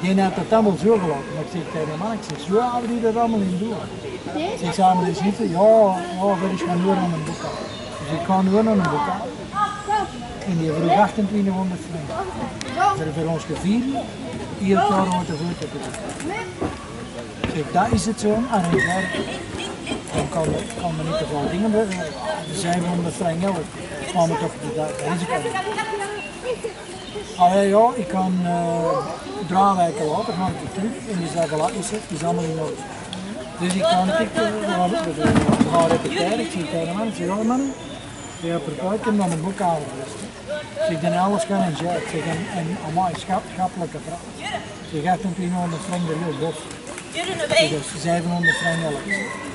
Die had dat allemaal zo gelaten. Maar ik zeg tegen de man, ik zeg, zo hebben die dat allemaal in doen. Ik zeg, samen dus niet, dat is gaan door aan een boek. Dus ik ga door aan een boek. En die vroeg 2800 frank. Ze hebben voor ons gevierd, hier het jaar om te voeten te doen. Zeg, dat is het zo, en ik zei, dan kan men niet te veel dingen doen. 700 frank geld, kwam het toch dat risico. Allee, ja, ik kan 3 weken later ga ik terug en die zei, voilà, is allemaal in orde. Dus ik kan het gaan repeteren, ik zie tegen de man, ik zeg, ja man, ik heb verkocht, ik heb dan een boek aangeweest. Ik zeg, alles kan en ja, ik zeg, en amai, schappelijke vrouw. Ik zeg, 2800 frank de heel bof. Ik zeg, 700 frank elk.